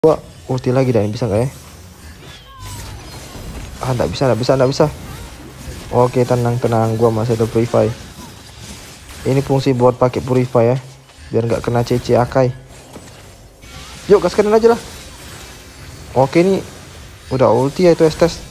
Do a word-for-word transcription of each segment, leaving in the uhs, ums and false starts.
Gua ulti lagi dan bisa nggak ya? Ah, nggak bisa, nggak bisa, nggak bisa. Oke, tenang, tenang. Gua masih ada purify. Ini fungsi buat pakai purify ya, biar nggak kena C C Akai. Yuk, gaskan aja lah. Oke, ini udah ulti ya itu Estes.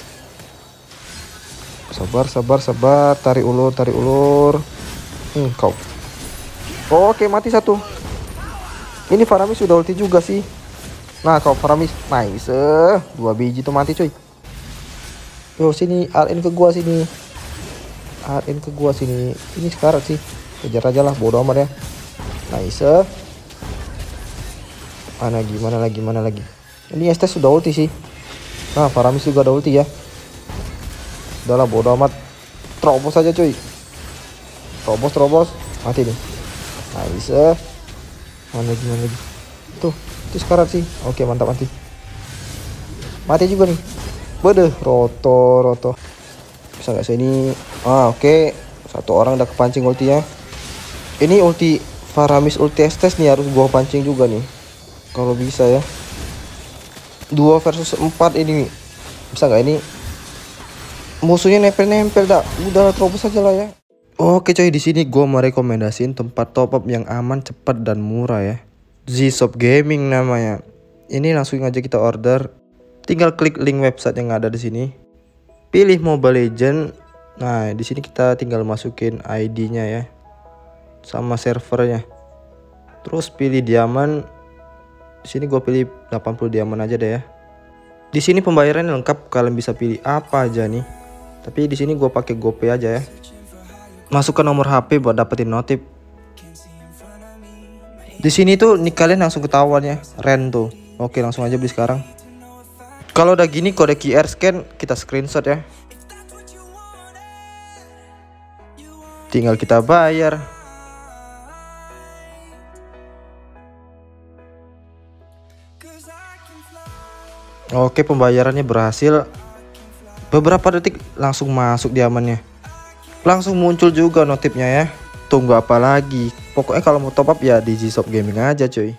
Sabar, sabar, sabar. Tarik ulur, tarik ulur. Hmm, kau. Oke, mati satu. Ini Faramis sudah ulti juga sih. Nah, kau Faramis, nice. Dua biji tuh mati cuy. Yo, sini R N ke gua sini. R N ke gua sini. Ini sekarang sih. Kejar aja lah, bodo amat ya. Nice. Mana lagi, mana lagi, mana lagi. Ini Estes sudah ulti sih. Nah, Faramis juga ada ulti ya. Udahlah, bodo amat. Terobos aja cuy. Terobos, terobos. Mati nih. Nice. Mana lagi, mana lagi. Tuh, itu sekarang sih. Oke, mantap, mati. Mati juga nih. Waduh, roto, roto. Bisa nggak sih ini? Ah, oke. Satu orang udah kepancing ultinya. Ini ulti Faramis, ulti Estes nih harus gua pancing juga nih. Kalau bisa ya. Dua versus empat ini. Bisa nggak ini? Musuhnya nempel-nempel dah. Udah terobos aja lah ya. Oke coy, di sini gua mau rekomendasiin tempat top up yang aman, cepat dan murah ya. Z-Shop Gaming namanya. Ini langsung aja kita order. Tinggal klik link website yang ada di sini. Pilih Mobile Legend. Nah, di sini kita tinggal masukin I D-nya ya. Sama servernya. Terus pilih diamond. Di sini gue pilih delapan puluh diamond aja deh ya. Di sini pembayarannya lengkap, kalian bisa pilih apa aja nih. Tapi di sini gue pakai GoPay aja ya. Masukkan nomor H P buat dapetin notif. Di sini tuh nih kalian langsung ketahuan ya, rent tuh. Oke, langsung aja beli sekarang. Kalau udah gini kode Q R scan kita screenshot ya. Tinggal kita bayar. Oke, pembayarannya berhasil. Beberapa detik langsung masuk diamannya. Langsung muncul juga notifnya ya. Tunggu apa lagi? Pokoknya kalau mau top up ya di Z-Shop Gaming aja cuy.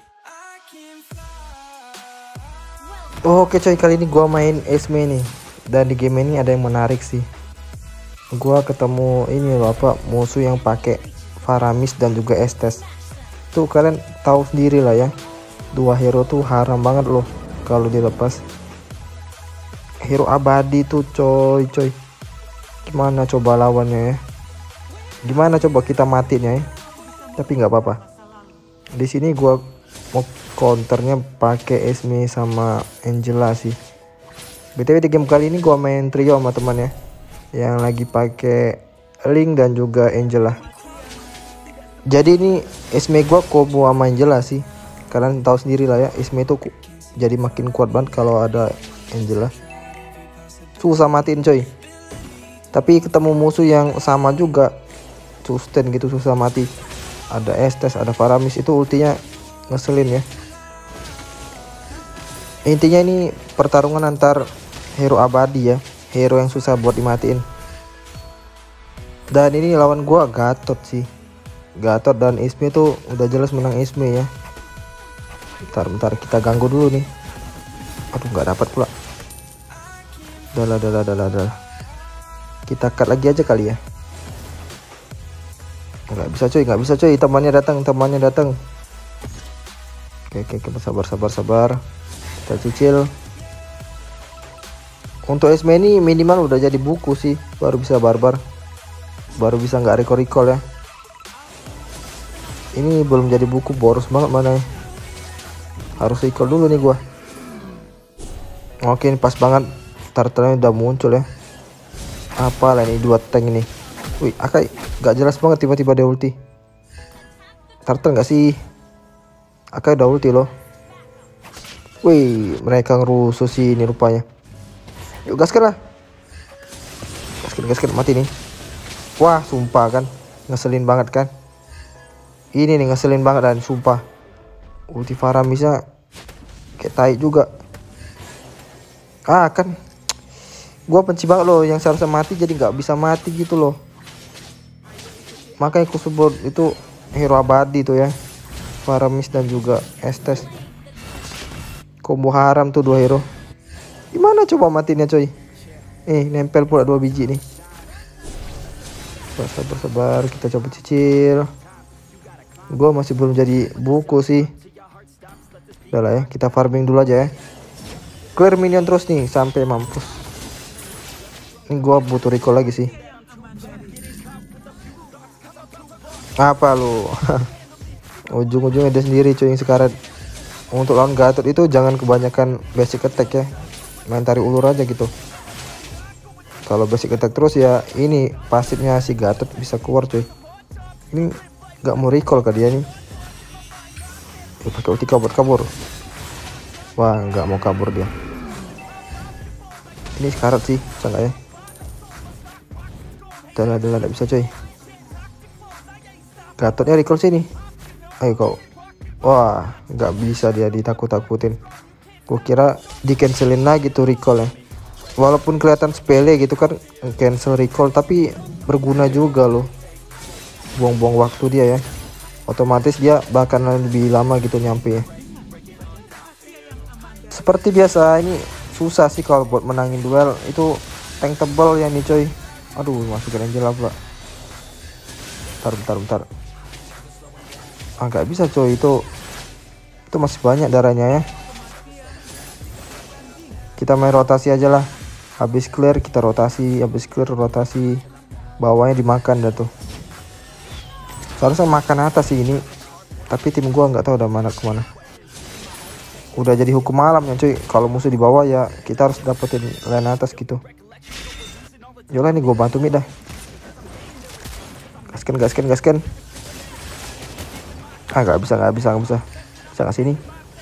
Oke coy, kali ini gua main Esme nih. Dan di game ini ada yang menarik sih. Gua ketemu ini loh apa musuh yang pakai Faramis dan juga Estes. Tuh kalian tahu sendiri lah ya. Dua hero tuh haram banget loh kalau dilepas. Hero abadi tuh coy coy. Gimana coba lawannya ya? Gimana coba kita matinya ya? Tapi nggak apa-apa. Di sini gua mau counternya pakai Esme sama Angela sih. B T W di game kali ini gua main trio sama teman ya, yang lagi pakai Link dan juga Angela. Jadi ini Esme gua combo sama Angela sih. Kalian tahu sendiri lah ya, Esme itu jadi makin kuat banget kalau ada Angela. Susah matiin coy. Tapi ketemu musuh yang sama juga, sustain gitu susah mati. Ada Estes, ada Faramis, itu ultinya ngeselin ya. Intinya ini pertarungan antar hero abadi ya, hero yang susah buat dimatiin. Dan ini lawan gua Gatot sih. Gatot dan Esme tuh udah jelas menang Esme ya. Bentar bentar kita ganggu dulu nih. Aduh, nggak dapat pula. Dalah dalah dalah dalah. Kita cut lagi aja kali ya. Nggak bisa coy, nggak bisa coy. Temannya datang, temannya datang. Oke oke, oke, sabar sabar sabar. Kita cicil. Untuk Esme ini minimal udah jadi buku sih, baru bisa barbar, baru bisa nggak recall recall ya. Ini belum jadi buku, boros banget mana ya. Harus recall dulu nih gua. Oke, ini pas banget. Turtle-nya udah muncul ya. Apalah ini dua tank ini. Wih, Akai nggak jelas banget tiba-tiba dia ulti. Turtle nggak sih? Akai udah ulti loh. Wih, mereka ngerusuh sih ini rupanya. Yuk gaskan lah. Gaskan, gaskan, mati nih. Wah, sumpah kan. Ngeselin banget kan. Ini nih ngeselin banget dan sumpah. Ulti Faramisnya kayak tai juga. Ah kan. Gua benci banget loh yang seharusnya mati jadi nggak bisa mati gitu loh. Makanya aku sebut itu hero abadi tuh ya. Faramis dan juga Estes. Combo haram tuh dua hero. Gimana coba matinya coy? Eh nempel pula dua biji nih. Sabar sabar, kita coba cicil. Gue masih belum jadi buku sih. Udah lah ya, kita farming dulu aja ya. Clear minion terus nih sampai mampus. Ini gue butuh recall lagi sih. Apa lu? Ujung-ujungnya dia sendiri cuy yang sekarat. Untuk lawan Gatot itu jangan kebanyakan basic attack ya. Main tarik ulur aja gitu. Kalau basic attack terus ya ini pasifnya si Gatot bisa keluar cuy. Ini nggak mau recall ke dia nih. Dia pakai ulti kabur kabur. Wah nggak mau kabur dia. Ini sekarat sih, bisa nggak ya? Adalah adalah nggak bisa cuy. Gatotnya recall sini. Ayo kau. Wah nggak bisa dia, ditakut-takutin. Gue kira di cancelin lagi tuh recall ya. Walaupun kelihatan sepele gitu kan cancel recall, tapi berguna juga loh. Buang-buang waktu dia ya. Otomatis dia bahkan lebih lama gitu nyampe ya. Seperti biasa ini susah sih kalau buat menangin duel. Itu tank tebal ya nih coy. Aduh masukin Angela pula. Bentar bentar bentar. Ah nggak bisa coy, itu itu masih banyak darahnya ya. Kita main rotasi aja lah. Habis clear kita rotasi, habis clear rotasi. Bawahnya dimakan dah tuh. Seharusnya makan atas sih ini, tapi tim gua nggak tahu udah mana kemana. Udah jadi hukum malam ya cuy. Kalau musuh di bawah ya kita harus dapetin lane atas gitu. Yolah nih gua bantu mid dah. Gaskan gaskan gaskan. Ah nggak bisa nggak bisa nggak bisa. Bisa nggak sini?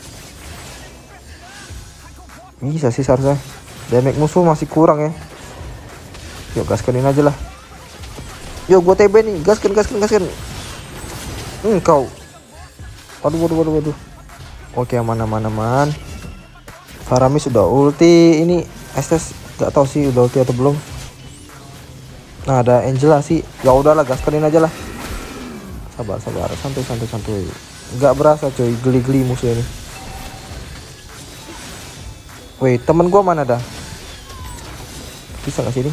Bisa sih seharusnya. Damage musuh masih kurang ya. Yuk gaskanin aja lah. Yuk gua T B nih, gaskan gaskan gaskan. Hmm kau. Waduh waduh waduh waduh. Oke aman aman aman. Faramis sudah ulti. Ini Estes nggak tahu sih udah ulti atau belum. Nah ada Angela sih. Ya udahlah gaskanin aja lah. Sabar sabar, santuy santuy santuy. Nggak berasa coy, geli-geli musuh ini. Wait, temen gua mana dah? Bisa nggak sih ini?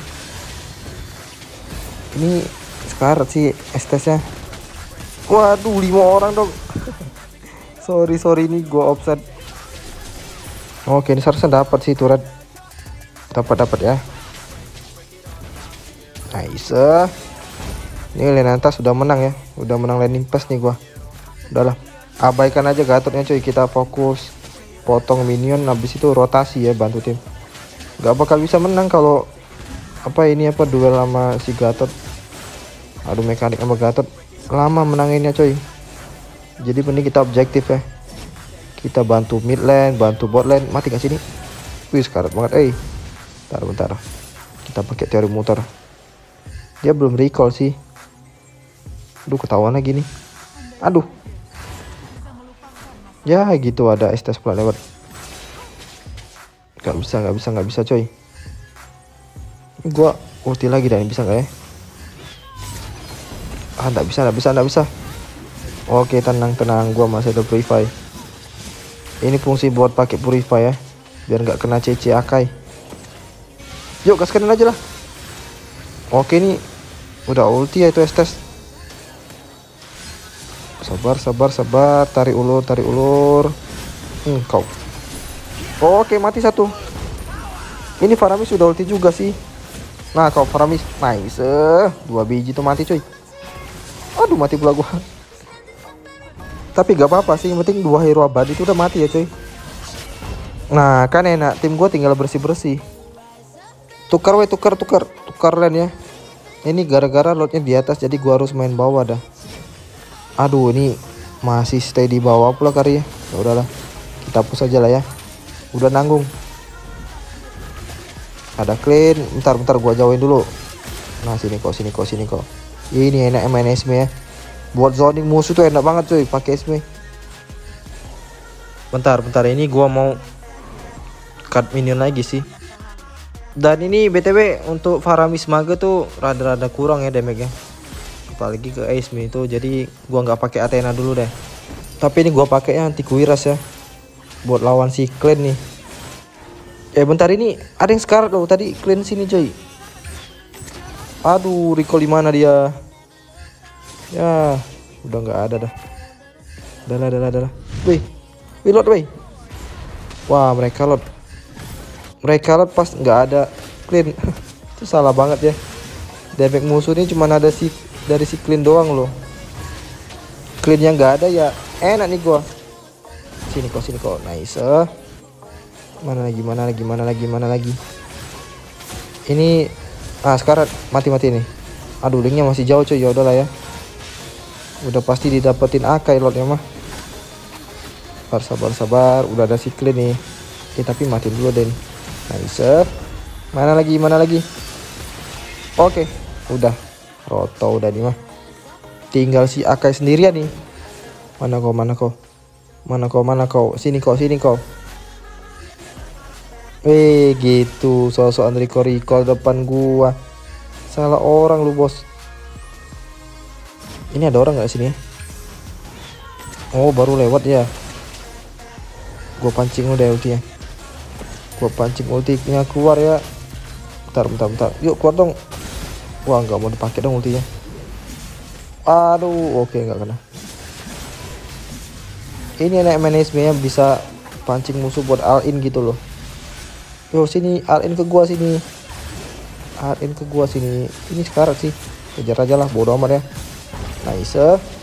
Ini sekarat sih Estesnya. Waduh lima orang dong. sorry sorry ini gua offset. Oke ini seharusnya dapat sih turret. Dapat dapat ya. Nice. Ini lane atas sudah menang ya. Udah menang landing pass nih gua. Udahlah. Abaikan aja Gatotnya cuy. Kita fokus potong minion, habis itu rotasi ya, bantu tim. Gak bakal bisa menang kalau apa ini apa duel sama si Gatot. Aduh mekanik sama Gatot lama menanginnya coy. Jadi mending kita objektif ya. Kita bantu mid lane, bantu bot lane. Mati gak sini? Wih sekarat banget eh. Bentar bentar. Kita pakai teori muter. Dia belum recall sih. Aduh ketahuan lagi nih. Aduh. Ya gitu ada Estes pula lewat. Gak bisa gak bisa gak bisa coy. Ini gua ulti lagi dah, bisa gak ya? Ah gak bisa gak bisa gak bisa. Oke tenang tenang, gua masih ada purify. Ini fungsi buat pakai purify ya, biar nggak kena C C Akai. Yuk gaskanin aja lah. Oke nih udah ulti ya itu Estes. Sabar sabar sabar, tarik ulur tarik ulur. Hmm kau. Oke mati satu. Ini Faramis sudah ulti juga sih. Nah kau Faramis nice. Dua biji tuh mati cuy. Aduh mati pula gua. Tapi gak apa-apa sih, yang penting dua hero abadi itu udah mati ya cuy. Nah kan enak, tim gue tinggal bersih-bersih. Tukar weh, tukar, tukar, tukar lane ya. Ini gara-gara lotnya di atas, jadi gue harus main bawah dah. Aduh ini masih stay di bawah pula kali ya. Ya udahlah, kita push aja lah ya. Udah nanggung. Ada clean, bentar-bentar gue jauhin dulu. Nah sini kok, sini kok, sini kok. Ini enak main Esme ya. Buat zoning musuh tuh enak banget cuy pakai Esme. Bentar bentar ini gua mau cut minion lagi sih. Dan ini B T W untuk Faramis Mage tuh rada-rada kurang ya damage-nya. Apalagi ke Esme itu, jadi gua nggak pakai Athena dulu deh. Tapi ini gua pakai yang anti kuiras ya. buat lawan si Clan nih. Eh bentar, ini ada yang sekarat loh tadi, Clan sini coy. Aduh, recall di mana dia? Ya, udah nggak ada dah. Udah lah, udah lah, udah lah. Wih, wih lot, wih. Wah, mereka lot. Mereka lot pas nggak ada Clan. Itu salah banget ya. Damage musuh ini cuma ada si dari si Clan doang loh. Clan yang nggak ada ya enak nih gua. Sini kok, sini kok, nice. Uh. Mana lagi, mana lagi, mana lagi, mana lagi. Ini ah sekarang mati-mati nih. Aduh, linknya masih jauh coy. Ya udahlah ya. Udah pasti didapetin Akai lotnya mah. Sabar, sabar, sabar. Udah ada si Clan nih. Eh tapi mati dulu deh. Nice. Mana lagi, mana lagi. Oke, udah. Roto udah nih mah. Tinggal si Akai sendirian nih. Mana kau, mana kau? Mana kau, mana kau? Sini kau, sini kau. Eh gitu, soal-soal recall-recall depan gua. Salah orang lu bos. Ini ada orang nggak sini? Oh baru lewat ya. Gua pancing udah ultinya. Gua pancing ultinya keluar ya. Bentar, bentar, bentar. Yuk keluar dong. Wah nggak mau dipakai dong ultinya. Aduh, oke nggak kena. Ini enak manajemennya, bisa pancing musuh buat all in gitu loh. Yo sini, all in ke gua sini. All in ke gua sini. Ini sekarat sih. Kejar aja lah, bodo amat ya. Nice.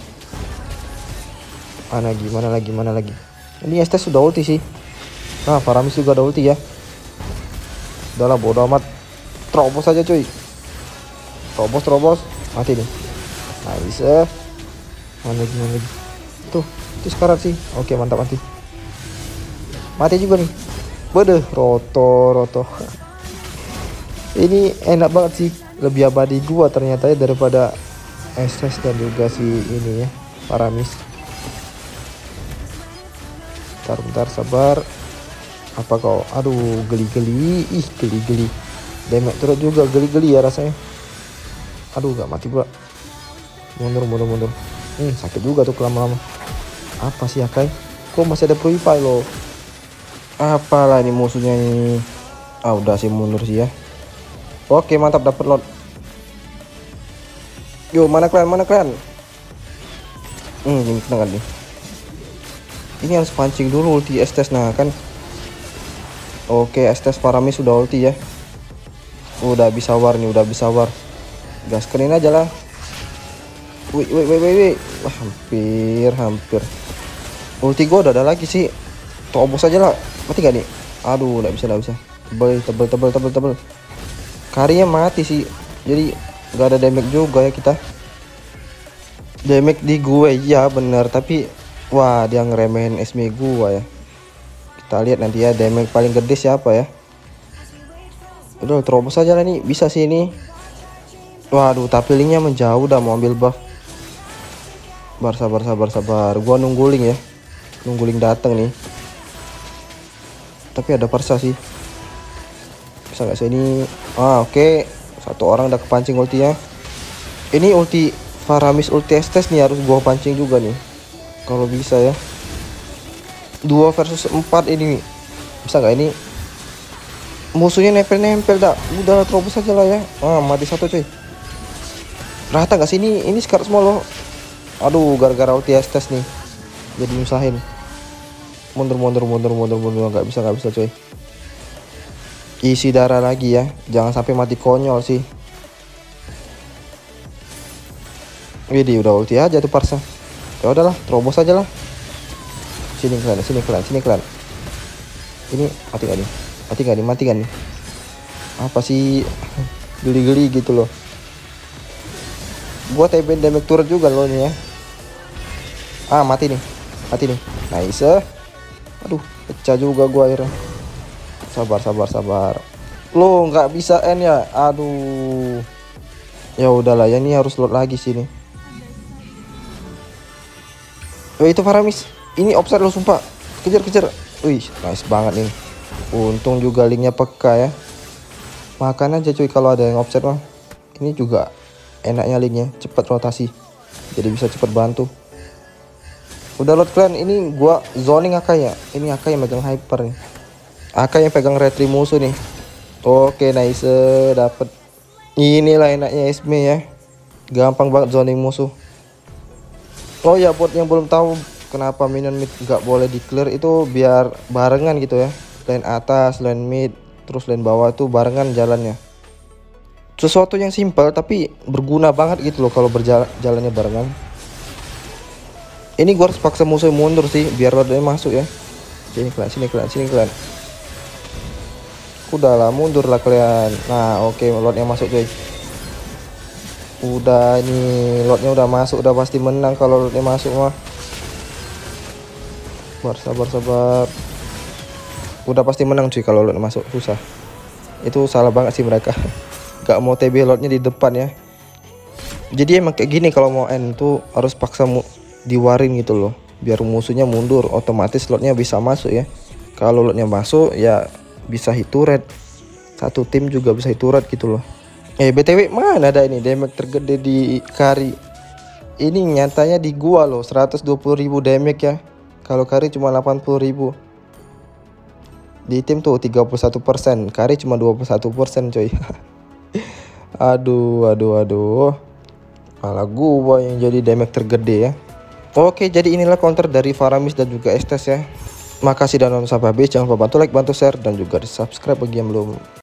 Mana lagi, mana lagi, mana lagi. Ini Estes sudah ulti sih. Nah, Faramis juga ada ulti ya. Udah lah, bodo amat. Terobos aja cuy. Terobos, terobos. Mati nih. Nice. Mana lagi, mana lagi. Tuh, itu sekarat sih. Oke, mantap, mati. Mati juga nih. Waduh, roto, roto. Ini enak banget sih. Lebih abadi gua ternyata ya daripada Estes dan juga si ini ya, Faramis. Bentar, bentar, sabar. Apa kau? Aduh, geli-geli. Ih, geli-geli. Damage turut juga geli-geli ya rasanya. Aduh, gak mati gua. Mundur, mundur, mundur. Hmm, sakit juga tuh lama-lama. Apa sih Akai? Kok masih ada purify loh? Apalah ini musuhnya ini. Ah udah sih mundur sih ya. Oke mantap, dapat lot. Yo mana kalian, mana kalian? Hmm ini kena kan nih. Ini harus pancing dulu ulti Estes nah kan. Oke Estes Faramis sudah ulti ya. Udah bisa war nih, udah bisa war. Gaskenin aja lah. Wih wih wih wih. Wah hampir hampir. Ulti gue udah ada lagi sih. Terobos aja lah. Mati gak nih? Aduh, nggak bisa, nggak bisa. Tebel, tebel, tebel, tebel, tebel. Karinya mati sih. Jadi nggak ada damage juga ya kita. Damage di gue ya bener, tapi wah dia ngeremehin S M gue ya. Kita lihat nanti ya damage paling gede siapa ya. Udah terobos aja lah nih, bisa sih ini. Waduh, tapi linknya menjauh, udah mau ambil buff. Sabar, sabar, sabar, sabar. Gua nunggu link ya. Nunggu link datang nih. Tapi ada Parsa sih. Bisa nggak sih ini? Ah oke, okay. Satu orang udah kepancing ultinya. Ini ulti Faramis, ulti Estes nih harus gua pancing juga nih. Kalau bisa ya. Dua versus empat ini. Bisa nggak ini? Musuhnya nempel-nempel dah. Udah terobos aja lah ya. Ah mati satu cuy. Rata nggak sih ini? Ini sekarat semua loh. Aduh, gara-gara ulti Estes nih. Jadi nyusahin. Mundur, mundur, mundur, mundur, mundur. Nggak bisa, nggak bisa coy. Isi darah lagi ya. Jangan sampai mati konyol sih. Widih, udah ulti aja tuh Parsa. Ya udahlah, terobos aja lah. Sini kalian, sini kalian, sini kalian. Ini mati gak nih? Mati gak nih? Mati gak nih? Apa sih? Geli-geli gitu loh. Gua T B damage turret juga loh nih ya. Ah mati nih. Mati nih. Nice. Aduh, pecah juga gua akhirnya. Sabar, sabar, sabar. Lo nggak bisa end ya? Aduh. Ya udahlah ya, ini harus load lagi sini. Oh itu Faramis. Ini offside lo sumpah. Kejar, kejar. Wih, nice banget nih. Untung juga linknya peka ya. Makan aja cuy kalau ada yang offside mah. Ini juga enaknya linknya cepat rotasi. Jadi bisa cepat bantu. Udah load kalian, ini gua zoning Aka ya. Ini Aka yang megang hyper nih. Aka yang pegang retri musuh nih. Oke, nice, dapet. Inilah enaknya Esme ya. Gampang banget zoning musuh. Oh ya, buat yang belum tahu kenapa minion mid nggak boleh di clear, itu biar barengan gitu ya. Lane atas, lane mid, terus lane bawah tuh barengan jalannya. Sesuatu yang simpel tapi berguna banget gitu loh kalau berjalan jalannya barengan. Ini gue harus paksa musuh mundur sih biar lordnya masuk ya. Sini kalian, sini kalian, sini kalian. Udahlah, mundur lah kalian. Nah, oke, okay, lordnya masuk coy. Udah, ini lordnya udah masuk, udah pasti menang kalau lordnya masuk mah. Sabar, sabar, sabar. Udah pasti menang cuy kalau lordnya masuk, susah. Itu salah banget sih mereka. Gak mau T B lordnya di depan ya. Jadi emang kayak gini kalau mau end tuh harus paksa mu diwarin gitu loh, biar musuhnya mundur, otomatis lordnya bisa masuk ya. Kalau lordnya masuk ya bisa hit turret, satu tim juga bisa hit turret gitu loh. Eh B T W mana ada ini damage tergede di carry? Ini nyatanya di gua loh, seratus dua puluh ribu damage ya. Kalau carry cuma delapan puluh ribu. Di tim tuh tiga puluh satu persen, carry cuma dua puluh satu persen coy. Aduh, aduh, aduh. Malah gua yang jadi damage tergede ya. Oke, jadi inilah counter dari Faramis dan juga Estes ya. Makasih dan nonton sampai habis. Jangan lupa bantu like, bantu share, dan juga di subscribe bagi yang belum.